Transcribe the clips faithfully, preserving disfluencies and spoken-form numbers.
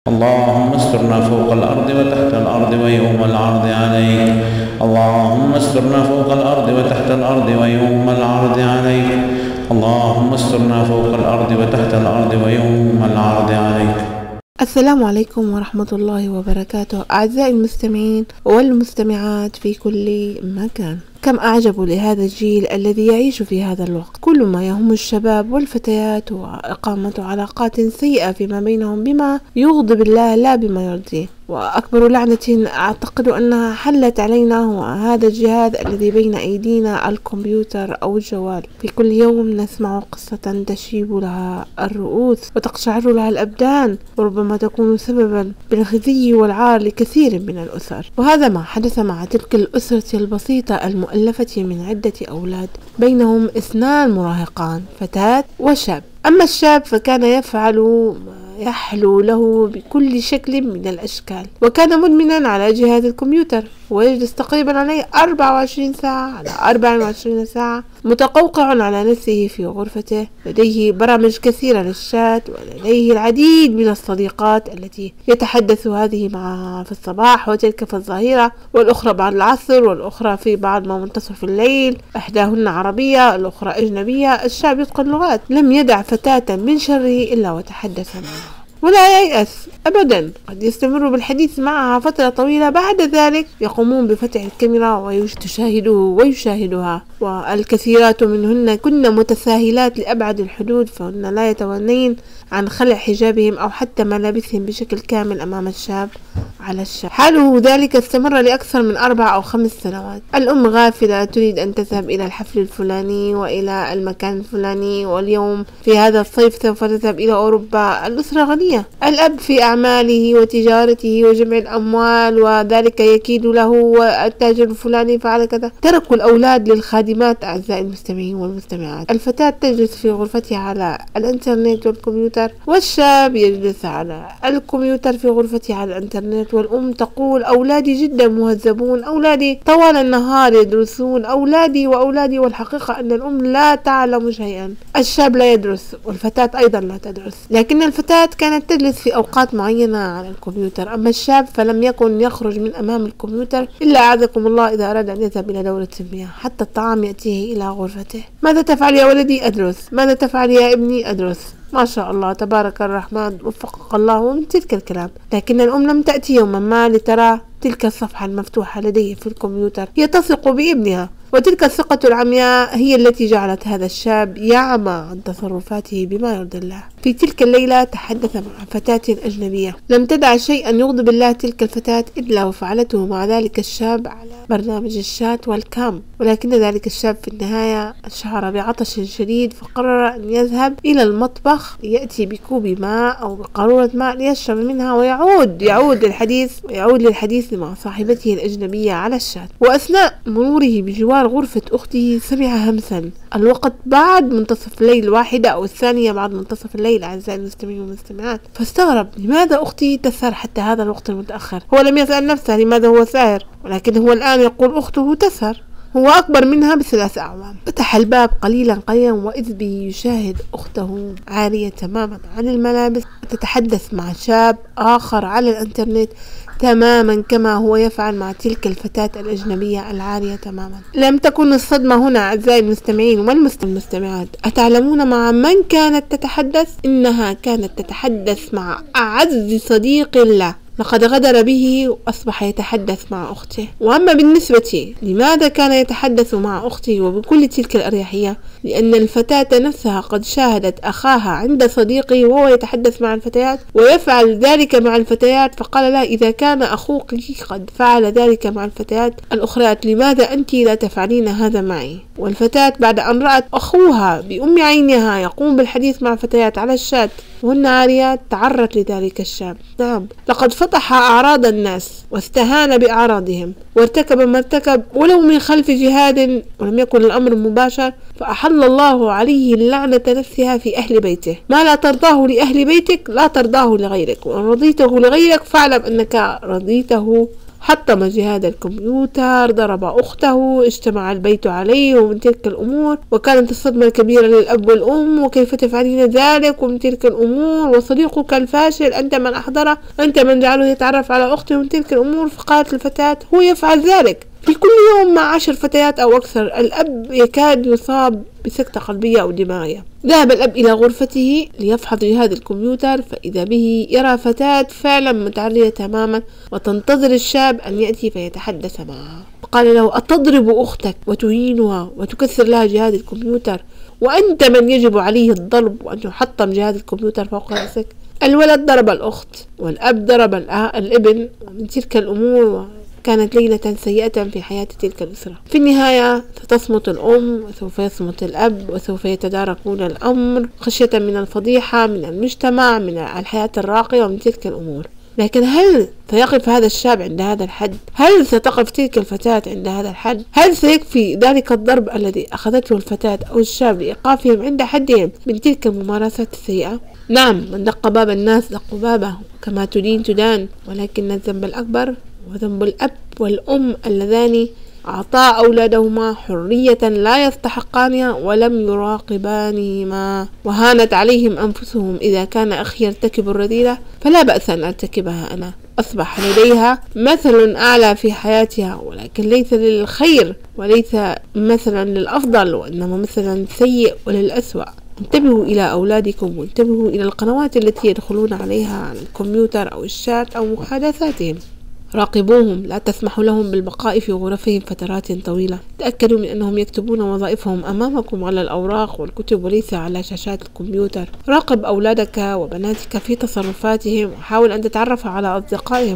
اللهم استرنا فوق الأرض وتحت الأرض ويوم العرض عليك. اللهم استرنا فوق الأرض وتحت الأرض ويوم العرض عليك. اللهم استرنا فوق الأرض وتحت الأرض ويوم العرض عليك. السلام عليكم ورحمة الله وبركاته أعزائي المستمعين والمستمعات في كل مكان. كم أعجب لهذا الجيل الذي يعيش في هذا الوقت. كل ما يهم الشباب والفتيات هو إقامة علاقات سيئة فيما بينهم بما يغضب الله لا بما يرضيه. وأكبر لعنة أعتقد أنها حلت علينا هو هذا الجهاز الذي بين أيدينا، الكمبيوتر أو الجوال. في كل يوم نسمع قصة تشيب لها الرؤوس وتقشعر لها الأبدان، وربما تكون سببا بالخزي والعار لكثير من الأسر. وهذا ما حدث مع تلك الأسرة البسيطة المؤلفة من عدة أولاد، بينهم اثنان مراهقان، فتاة وشاب. أما الشاب فكان يفعل ما يحلو له بكل شكل من الأشكال، وكان مدمنا على جهاز الكمبيوتر ويجلس تقريبا عليه أربعة وعشرين ساعة على أربعة وعشرين ساعة، متقوقع على نفسه في غرفته. لديه برامج كثيرة للشات، ولديه العديد من الصديقات التي يتحدث هذه معها في الصباح وتلك في الظهيرة، والأخرى بعد العصر، والأخرى في بعد ما منتصف الليل. إحداهن عربية، الأخرى أجنبية. الشاب يتقن لغات، لم يدع فتاة من شره إلا وتحدث معها ولا ييأس أبدا. قد يستمر بالحديث معها فترة طويلة، بعد ذلك يقومون بفتح الكاميرا ويشاهده ويشاهدها. والكثيرات منهن كن متساهلات لأبعد الحدود، فهن لا يتوانين عن خلع حجابهم أو حتى ملابسهم بشكل كامل أمام الشاب على الشاب. حاله ذلك استمر لأكثر من أربع أو خمس سنوات. الأم غافلة تريد أن تذهب إلى الحفل الفلاني وإلى المكان الفلاني، واليوم في هذا الصيف سوف تذهب إلى أوروبا. الأسرة غنية، الأب في أعماله وتجارته وجمع الأموال، وذلك يكيد له، والتاجر الفلاني فعل كذا. تركوا الأولاد للخادمات أعزائي المستمعين والمستمعات. الفتاة تجلس في غرفتها على الإنترنت والكمبيوتر، والشاب يجلس على الكمبيوتر في غرفته على الإنترنت. والأم تقول أولادي جدا مهذبون، أولادي طوال النهار يدرسون، أولادي وأولادي. والحقيقة أن الأم لا تعلم شيئا. الشاب لا يدرس، والفتاة أيضا لا تدرس، لكن الفتاة كانت تجلس في أوقات معينة على الكمبيوتر. أما الشاب فلم يكن يخرج من أمام الكمبيوتر إلا أعاذكم الله إذا أراد أن يذهب إلى دورة المياه. حتى الطعام يأتيه إلى غرفته. ماذا تفعل يا ولدي؟ أدرس. ماذا تفعل يا ابني؟ أدرس. ما شاء الله تبارك الرحمن وفقك الله من تلك الكلام. لكن الأم لم تأتي يوما ما لترى تلك الصفحة المفتوحة لديه في الكمبيوتر. هي تثق بابنها، وتلك الثقة العمياء هي التي جعلت هذا الشاب يعمى عن تصرفاته بما يرضي الله. في تلك الليلة تحدث مع فتاة أجنبية، لم تدع شيئا يغضب الله تلك الفتاة إلا وفعلته مع ذلك الشاب على برنامج الشات والكام. ولكن ذلك الشاب في النهاية شعر بعطش شديد، فقرر أن يذهب إلى المطبخ ليأتي بكوب ماء أو بقارورة ماء ليشرب منها، ويعود يعود للحديث ويعود للحديث مع صاحبته الأجنبية على الشات. وأثناء مروره بجوار غرفة أخته سمع همسا. الوقت بعد منتصف الليل، واحدة أو الثانية بعد منتصف الليل أعزائي المستمعين والمستمعات. فاستغرب، لماذا أختي تسهر حتى هذا الوقت المتأخر؟ هو لم يسأل نفسه لماذا هو ساهر، ولكن هو الآن يقول أخته تسهر، هو أكبر منها بثلاث أعوام. فتح الباب قليلا قليلا، وإذ به يشاهد أخته عارية تماما عن الملابس تتحدث مع شاب آخر على الإنترنت تماما كما هو يفعل مع تلك الفتاة الأجنبية العارية تماما. لم تكن الصدمة هنا أعزائي المستمعين والمستمعات. أتعلمون مع من كانت تتحدث؟ إنها كانت تتحدث مع أعز صديق له، لقد غدر به وأصبح يتحدث مع أخته. وأما بالنسبة لماذا كان يتحدث مع أخته وبكل تلك الأريحية؟ لأن الفتاة نفسها قد شاهدت أخاها عند صديقه وهو يتحدث مع الفتيات ويفعل ذلك مع الفتيات، فقال لها إذا كان أخوك قد فعل ذلك مع الفتيات الأخريات، لماذا أنت لا تفعلين هذا معي؟ والفتاة بعد أن رأت أخوها بأم عينها يقوم بالحديث مع فتيات على الشات وهن عاريات تعرت لذلك الشاب. نعم، لقد فتح أعراض الناس واستهان بأعراضهم وارتكب ما ارتكب ولو من خلف جهاد، ولم يكن الأمر مباشر، فأحل الله عليه اللعنة نفسها في أهل بيته. ما لا ترضاه لأهل بيتك لا ترضاه لغيرك، وإن رضيته لغيرك فاعلم أنك رضيته حطم جهاز الكمبيوتر، ضرب أخته، اجتمع البيت عليه ومن تلك الأمور، وكانت الصدمة الكبيرة للأب والأم، وكيف تفعلين ذلك ومن تلك الأمور، وصديقك الفاشل أنت من أحضره، أنت من جعله يتعرف على أخته ومن تلك الأمور. فقالت الفتاة هو يفعل ذلك في كل يوم مع عشر فتيات أو أكثر. الأب يكاد يصاب بسكتة قلبية أو دماغية. ذهب الأب إلى غرفته ليفحص جهاز الكمبيوتر، فإذا به يرى فتاة فعلا متعرية تماما وتنتظر الشاب أن يأتي فيتحدث معها. قال له أتضرب أختك وتهينها وتكسر لها جهاز الكمبيوتر، وأنت من يجب عليه الضرب وأن يحطم جهاز الكمبيوتر فوق رأسك؟ الولد ضرب الأخت والأب ضرب الابن ومن تلك الأمور. كانت ليلة سيئة في حياة تلك الأسرة. في النهاية ستصمت الأم وسوف يصمت الأب، وسوف يتداركون الأمر خشية من الفضيحة من المجتمع، من الحياة الراقية ومن تلك الأمور. لكن هل سيقف هذا الشاب عند هذا الحد؟ هل ستقف تلك الفتاة عند هذا الحد؟ هل سيكفي ذلك الضرب الذي أخذته الفتاة أو الشاب لإيقافهم عند حدهم من تلك الممارسات السيئة؟ نعم، من دق باب الناس دقوا بابه، كما تدين تدان، ولكن الذنب الأكبر وذنب الأب والأم اللذان أعطى أولادهما حرية لا يستحقانها ولم يراقبانهما، وهانت عليهم أنفسهم. إذا كان أخي يرتكب الرذيلة فلا بأس أن أرتكبها أنا. أصبح لديها مثل أعلى في حياتها، ولكن ليس للخير وليس مثلا للأفضل، وإنما مثلا سيء وللأسوأ. انتبهوا إلى أولادكم، وانتبهوا إلى القنوات التي يدخلون عليها على الكمبيوتر أو الشات أو محادثاتهم. راقبوهم، لا تسمحوا لهم بالبقاء في غرفهم فترات طويلة. تأكدوا من أنهم يكتبون وظائفهم أمامكم على الأوراق والكتب وليس على شاشات الكمبيوتر. راقب أولادك وبناتك في تصرفاتهم، وحاول أن تتعرف على أصدقائهم.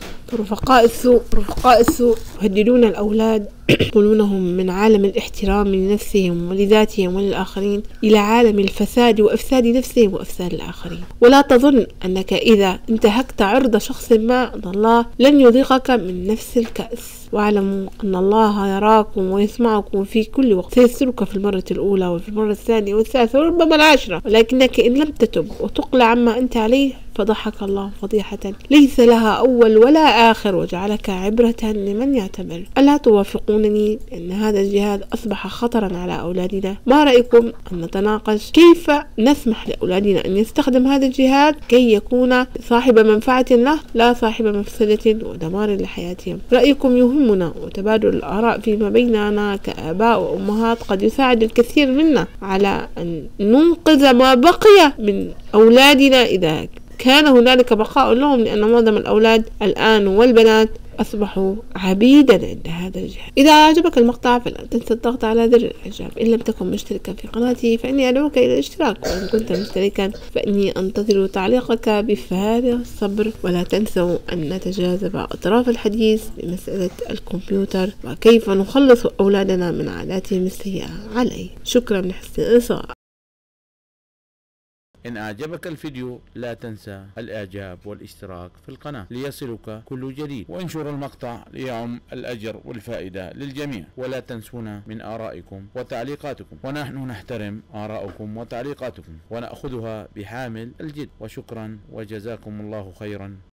رفقاء السوء رفقاء السوء يهددون الأولاد، ينقلونهم من عالم الاحترام لنفسهم ولذاتهم وللآخرين إلى عالم الفساد وإفساد نفسهم وإفساد الآخرين. ولا تظن أنك إذا انتهكت عرض شخص ما أن الله لن يذيقك من نفس الكأس. واعلموا أن الله يراكم ويسمعكم في كل وقت، سيسترك في المرة الأولى وفي المرة الثانية والثالثة وربما العاشرة، ولكنك إن لم تتب وتقلع عما أنت عليه فضحك الله فضيحة ليس لها أول ولا آخر، وجعلك عبرة لمن يعتبر. ألا توافقونني أن هذا الجهاد أصبح خطرا على أولادنا؟ ما رأيكم أن نتناقش كيف نسمح لأولادنا أن يستخدم هذا الجهاد كي يكون صاحب منفعة له لا صاحب مفسدة ودمار لحياتهم؟ رأيكم يهمنا، وتبادل الآراء فيما بيننا كآباء وأمهات قد يساعد الكثير منا على أن ننقذ ما بقي من أولادنا إذا كان هنالك بقاء لهم، لأن معظم الأولاد الآن والبنات أصبحوا عبيدا عند هذا الجهاد. إذا أعجبك المقطع فلا تنسى الضغط على زر الإعجاب. إن لم تكن مشتركا في قناتي فإني أدعوك إلى الاشتراك، وإن كنت مشتركا فإني أنتظر تعليقك بفارغ الصبر. ولا تنسوا أن نتجاذب أطراف الحديث بمسألة الكمبيوتر وكيف نخلص أولادنا من عاداتهم السيئة عليه. شكرا لحسن الإصغاء. إن أعجبك الفيديو لا تنسى الإعجاب والاشتراك في القناة ليصلك كل جديد، وانشر المقطع ليعم الأجر والفائدة للجميع. ولا تنسونا من آرائكم وتعليقاتكم، ونحن نحترم آراءكم وتعليقاتكم ونأخذها بحامل الجد. وشكرا وجزاكم الله خيرا.